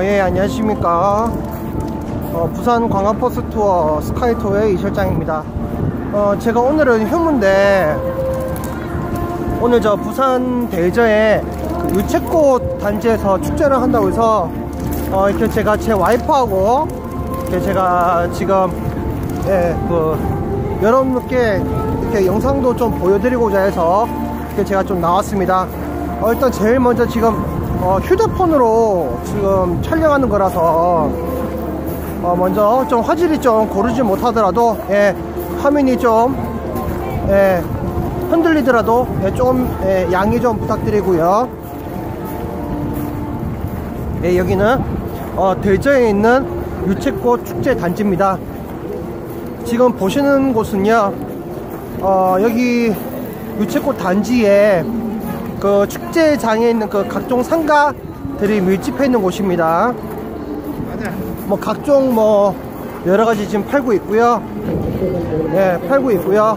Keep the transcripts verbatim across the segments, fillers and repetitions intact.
예, 안녕하십니까. 어, 부산 관광버스 투어 스카이토어의 이실장입니다. 어, 제가 오늘은 휴무인데, 오늘 저 부산 대저에 그 유채꽃 단지에서 축제를 한다고 해서, 어, 이렇게 제가 제 와이프하고, 이렇게 제가 지금, 예, 그, 여러분께 이렇게 영상도 좀 보여드리고자 해서, 이렇게 제가 좀 나왔습니다. 어, 일단 제일 먼저 지금, 어, 휴대폰으로 지금 촬영하는 거라서 어, 먼저 좀 화질이 좀 고르지 못하더라도 예, 화면이 좀 예, 흔들리더라도 예, 좀 예, 양해 좀 부탁드리고요. 예, 여기는 어, 대저에 있는 유채꽃 축제 단지입니다. 지금 보시는 곳은요, 어, 여기 유채꽃 단지에 그 축제장에 있는 그 각종 상가들이 밀집해 있는 곳입니다. 뭐 각종 뭐 여러가지 지금 팔고 있고요. 예, 팔고 있고요.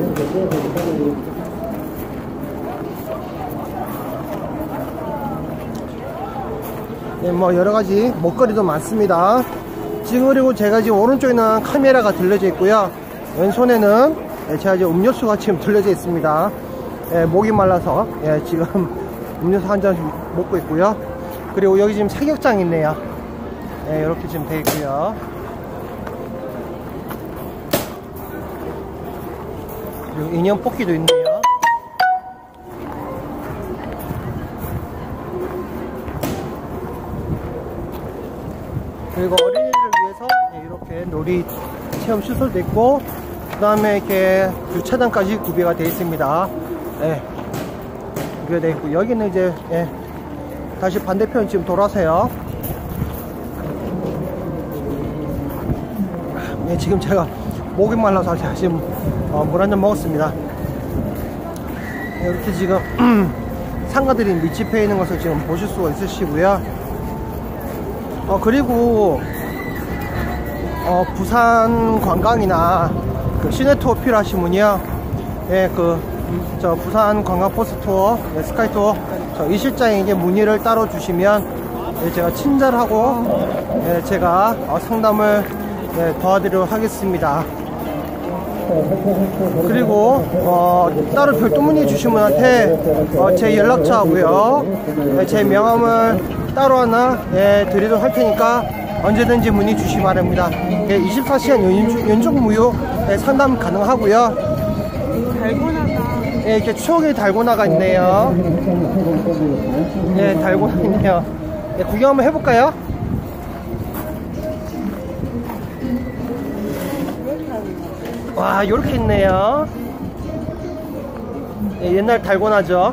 예, 뭐 여러가지 먹거리도 많습니다. 지금 그리고 제가 지금 오른쪽에는 카메라가 들려져 있고요. 왼손에는 예, 제가 지금 음료수가 지금 들려져 있습니다. 예, 목이 말라서 예, 지금 음료수 한 잔씩 먹고 있고요. 그리고 여기 지금 사격장 있네요. 예, 이렇게 지금 되어 있고요. 그리고 인형 뽑기도 있네요. 그리고 어린이들을 위해서 예, 이렇게 놀이 체험 시설도 있고, 그 다음에 이렇게 주차장까지 구비가 되어 있습니다. 예, 구비가 되어 있고, 여기는 이제 예, 다시 반대편 지금 돌아서요. 예, 지금 제가 목이 말라서 제가 지금 어, 물 한 잔 먹었습니다. 예, 이렇게 지금 상가들이 밀집해 있는 것을 지금 보실 수가 있으시고요. 어, 그리고 어, 부산 관광이나 그 시내 투어 필요하신 분이요, 예, 그 저 부산 관광버스 투어 예, 스카이 투어 저 이 실장에게 문의를 따로 주시면 예, 제가 친절하고 예, 제가 어, 상담을 예, 도와드리도록 하겠습니다. 그리고 어, 따로 별도 문의 주신 분한테 어, 제 연락처하고요, 예, 제 명함을 따로 하나 예, 드리도록 할 테니까 언제든지 문의 주시기 바랍니다. 예, 이십사 시간 연중, 연중 무휴 예, 상담 가능하고요. 달고나가 예, 이렇게 추억의 달고나가 있네요. 예, 달고나 있네요. 예, 구경 한번 해볼까요? 와, 요렇게 있네요. 예, 옛날 달고나죠.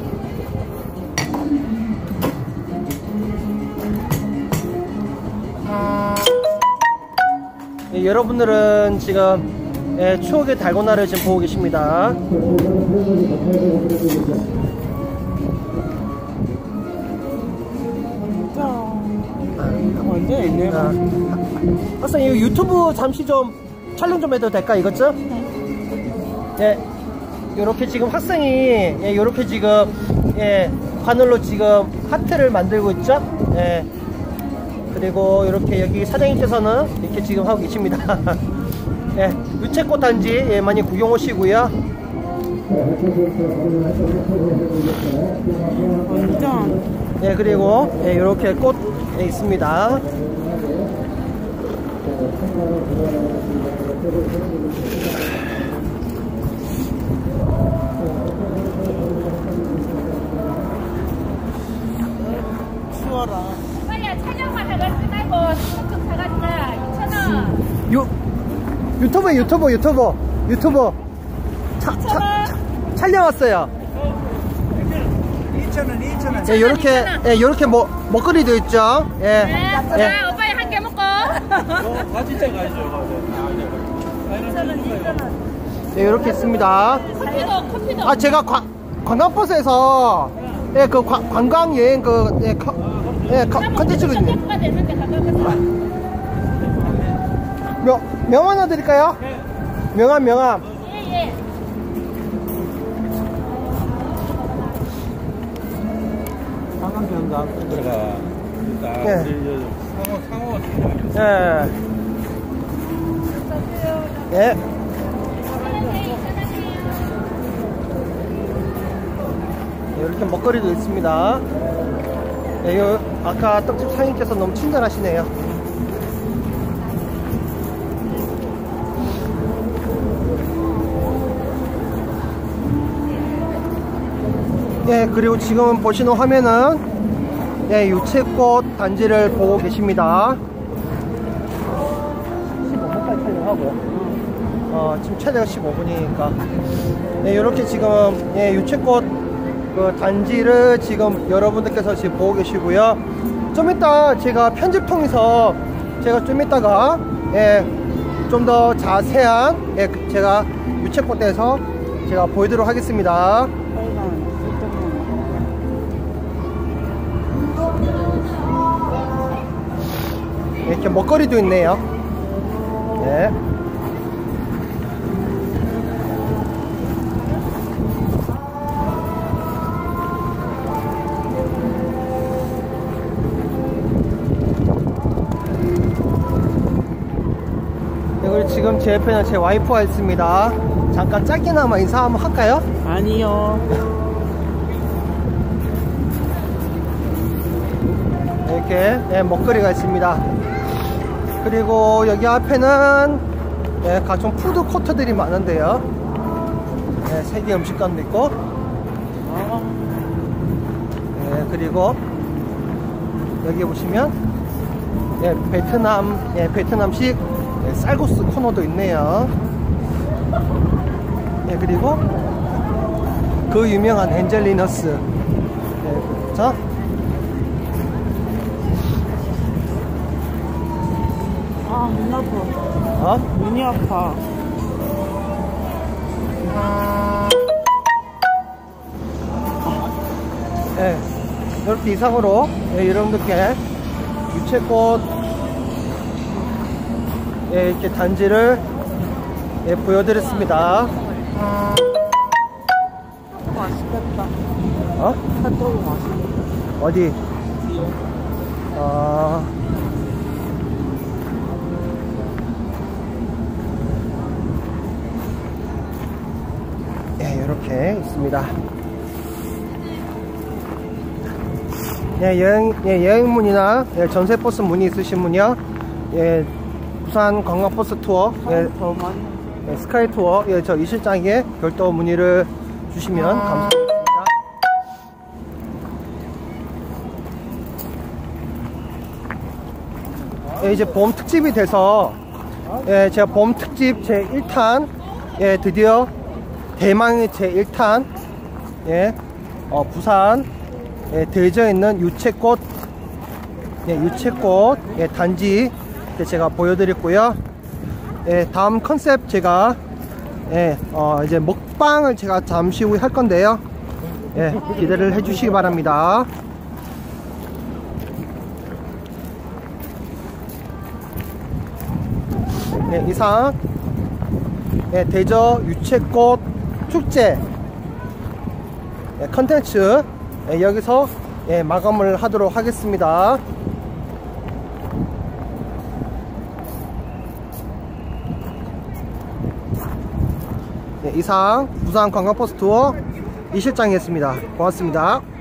예, 여러분들은 지금 예, 추억의 달고나를 지금 보고 계십니다. 완전 있네. 아, 학생 이거 유튜브 잠시 좀 촬영 좀 해도 될까 이것죠? 예, 요렇게 지금 학생이 예, 요렇게 지금 예, 바늘로 지금 하트를 만들고 있죠? 예. 그리고 이렇게 여기 사장님께서는 이렇게 지금 하고 계십니다. 예, 유채꽃 단지 예, 많이 구경 오시고요. 완전. 예, 그리고 예, 이렇게 꽃 예, 있습니다. 추워라. 빨리 촬영만 해가지고 끝나고 삼촌 사가니까 이천 원. 유, 유튜브 유튜브 유튜브 유튜브 차, 차, 차, 촬영 왔어요. 이천 원, 이천 원. 예, 요렇게 예, 요렇게 뭐 먹거리도 있죠. 예. 네, 자, 예. 오빠야 한 개 먹고. 같이 가야죠. 이천 원, 이천 원. 예, 요렇게 있습니다. 커피도 커피도. 아, 제가 관, 관광버스에서 예, 그 관, 관광 여행 그 예, 커, 예, 커, 컨텐츠가 있네. 가 되는데 가까워서. 명, 명함 하나 드릴까요? 명함, 명함. 예, 예. 상암 변강 들어가. 일단 예. 우리 상호 상호 예. 예. 이렇게 먹거리도 있습니다. 예, 요, 아까 떡집 사장님께서 너무 친절하시네요. 예, 그리고 지금 보시는 화면은 예, 유채꽃 단지를 보고 계십니다. 십오 분까지 촬영하고요. 어, 지금 최대가 십오 분이니까. 예, 이렇게 지금 예, 유채꽃 그 단지를 지금 여러분들께서 지금 보고 계시고요. 좀 이따 제가 편집 통해서 제가 좀 이따가 예, 좀 더 자세한 예, 제가 유채꽃에서 제가 보여드리도록 하겠습니다. 이렇게 먹거리도 있네요. 네. 그리고 지금 제 옆에는 제 와이프가 있습니다. 잠깐 짧게나마 인사 한번 할까요? 아니요. 이렇게 예, 먹거리가 있습니다. 그리고 여기 앞에는 예, 각종 푸드 코트들이 많은데요. 예, 세계 음식관도 있고 예, 그리고 여기 보시면 예, 베트남 예, 베트남식 예, 쌀국수 코너도 있네요. 예, 그리고 그 유명한 엔젤리너스 예, 자 아, 눈 아파. 어? 눈이 아파. 예, 이렇게 이상으로 예, 여러분들께 유채꽃 예, 이렇게 단지를 예, 보여드렸습니다. 맛있겠다. 어? 핫도그 맛있겠다. 어디? 어... 예, 이렇게 있습니다. 예, 여행, 예, 여행문이나 예, 전세버스 문의 있으신 분이요. 예, 부산 관광버스 투어, 예, 더 많이. 예, 스카이 투어, 예, 저 이 실장에 별도 문의를 주시면 감사하겠습니다. 예, 이제 봄 특집이 돼서 예, 제가 봄 특집 제일 탄 예, 드디어 대망의 제일 탄 예, 어, 부산 예, 대저에 있는 유채꽃 예, 유채꽃 예, 단지 제가 보여드렸고요. 예, 다음 컨셉 제가 예, 어, 이제 먹방을 제가 잠시 후에 할 건데요. 예, 기대를 해주시기 바랍니다. 예, 이상 예, 대저 유채꽃 축제 예, 컨텐츠 예, 여기서 예, 마감을 하도록 하겠습니다. 예, 이상 부산 관광버스 투어 이 실장이었습니다. 고맙습니다.